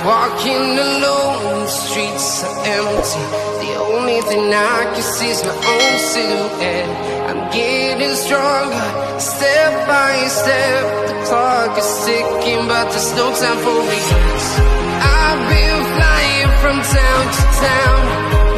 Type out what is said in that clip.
walking alone, the streets are empty. The only thing I can see is my own silhouette. I'm getting stronger, step by step. The clock is ticking, but there's no time for regrets. I've been flying from town to town,